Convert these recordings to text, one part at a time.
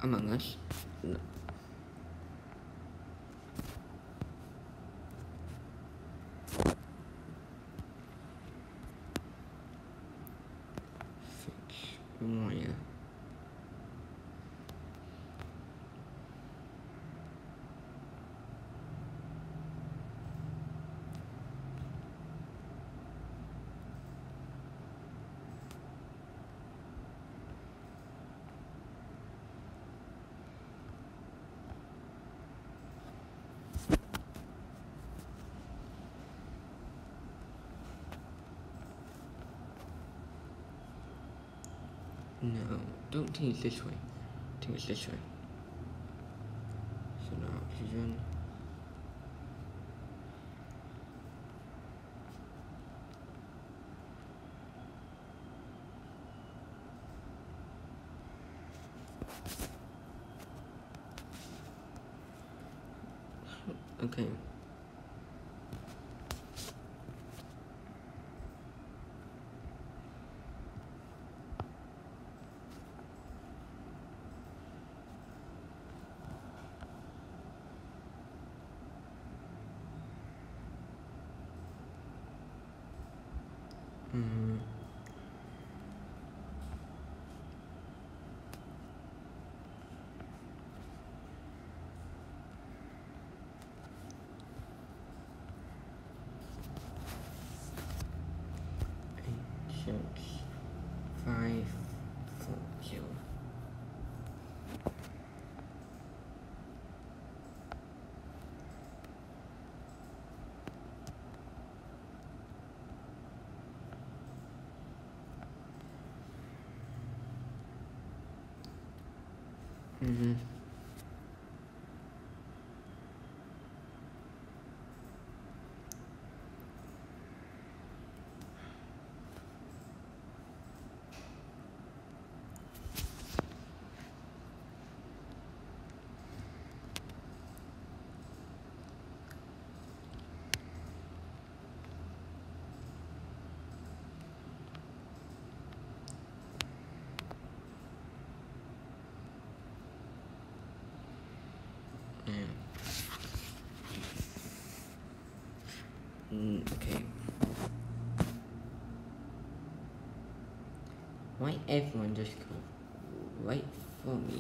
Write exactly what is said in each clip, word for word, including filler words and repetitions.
Among Us. No. Fix wire. No, don't think it's this way. I think it's this way. So now oxygen. Okay. Mm. Eight, six, five, four, zero. Mm-hmm. Yeah. Mm, okay. Why everyone just go right for me?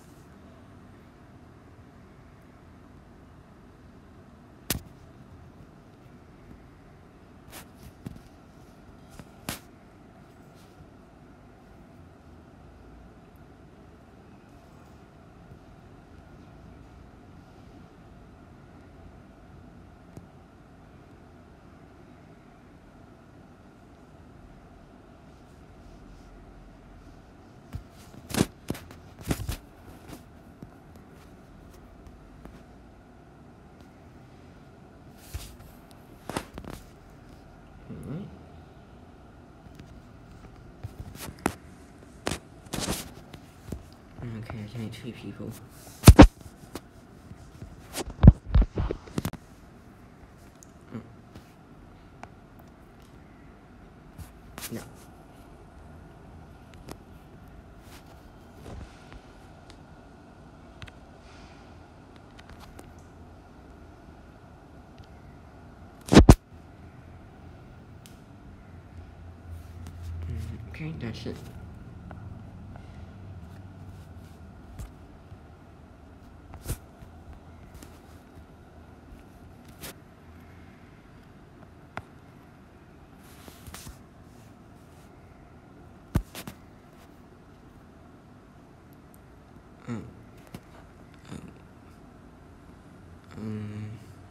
Alright. Okay, there's only two people. Oh. No. Mm, okay, that's it. Oh. Um. Um.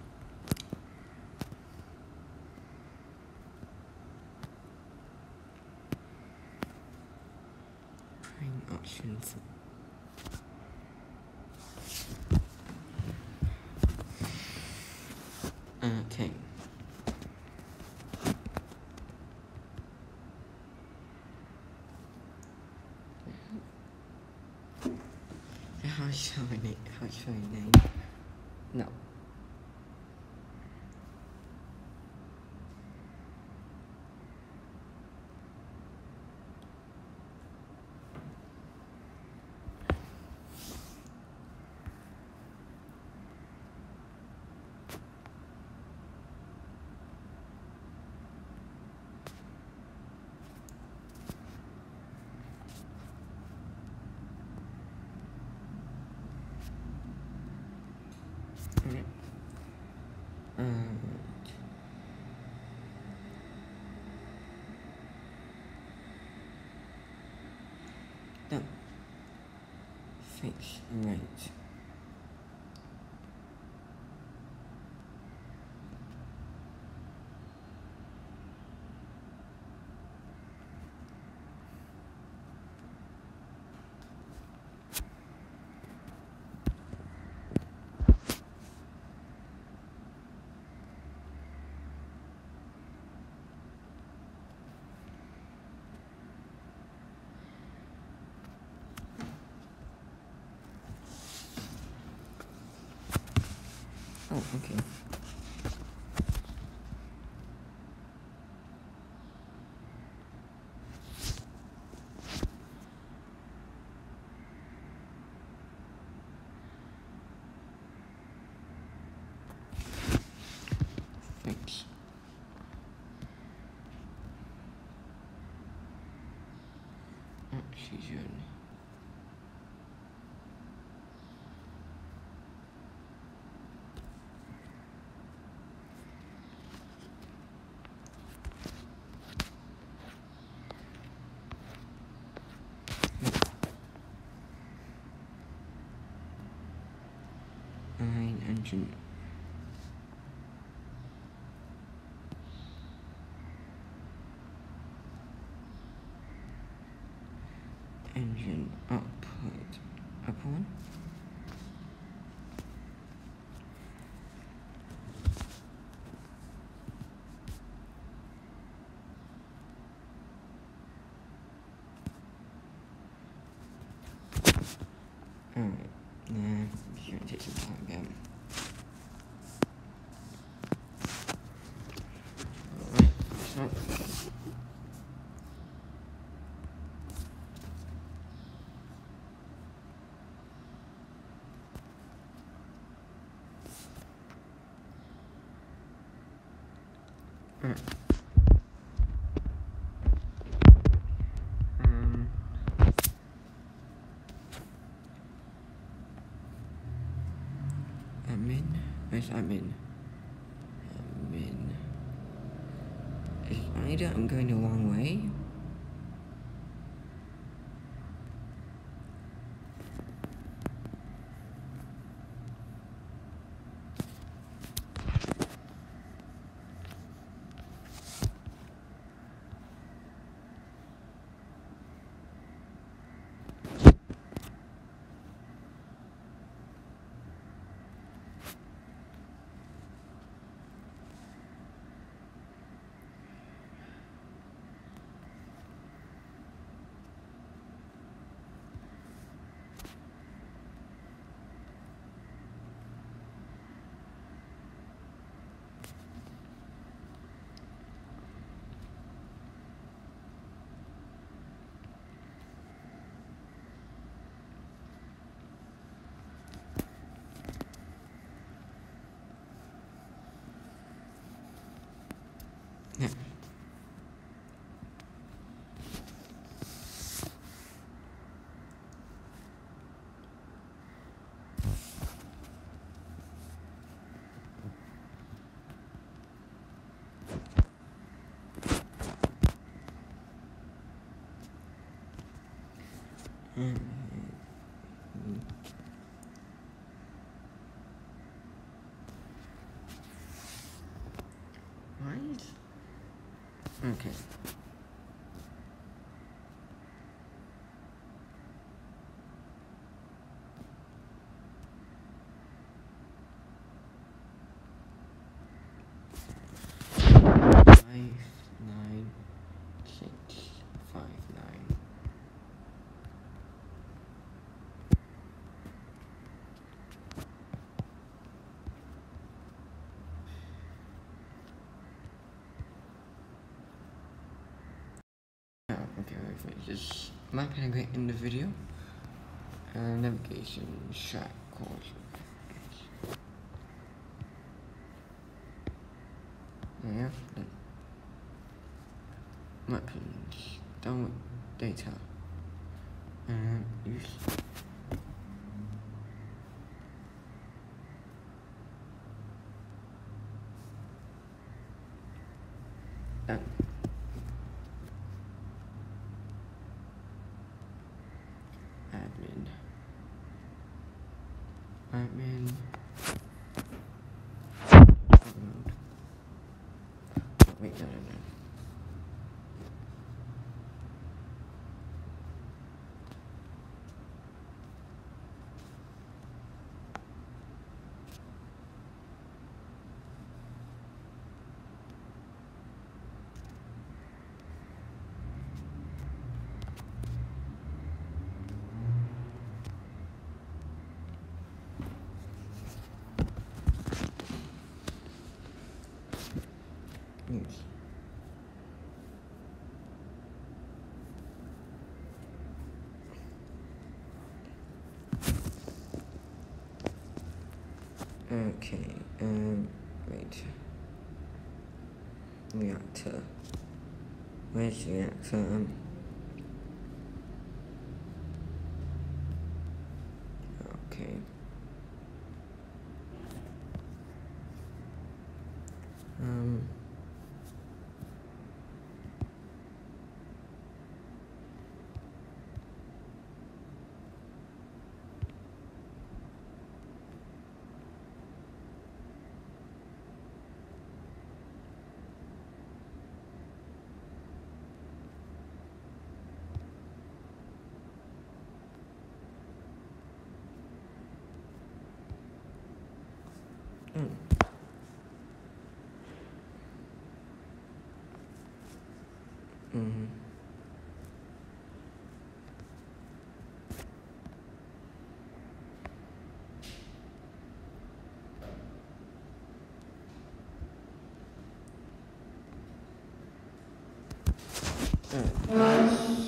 Trying options. Okay. How shall I name? How shall I name? No. fix right. Oh, okay. Fix. Oxygen. Nine engine. Engine output. Up one. Alright, nah, it's gonna take some time again. Alright, so. Alright. Um. Admin? Where's admin? Admin. Is either I'm going the wrong way? Yeah. Mm. Right? Okay. Five, nine, six, five, nine. Yeah, okay, wait, wait, just am I gonna get in the video? Uh, navigation, track, course. Yeah, done. Weapons, download data. And use. Done. Admin. I'm in wait, no, no, no. Yes. Okay, um, wait. Reactor. Where's the reactor? Um, okay. Um, mm. Mm-hmm. Mm.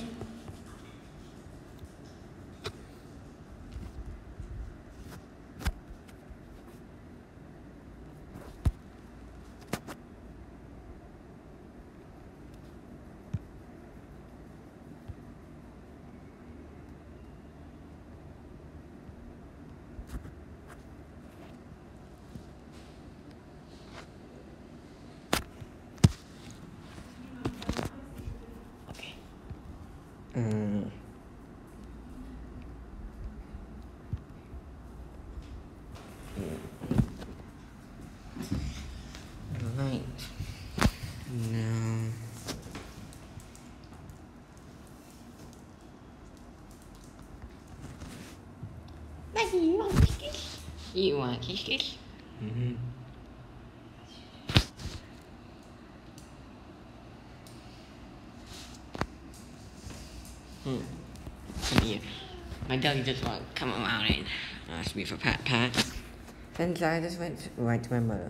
Mm. Right. Now. Maggie, you want kiss kiss? You want kiss kiss? Mm-hmm. Hmm. Come here. My dog just want to come around and ask me for pat pat. Then I just went right to my mother.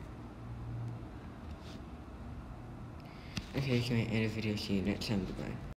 Okay, can I end the video? See you next time. Goodbye.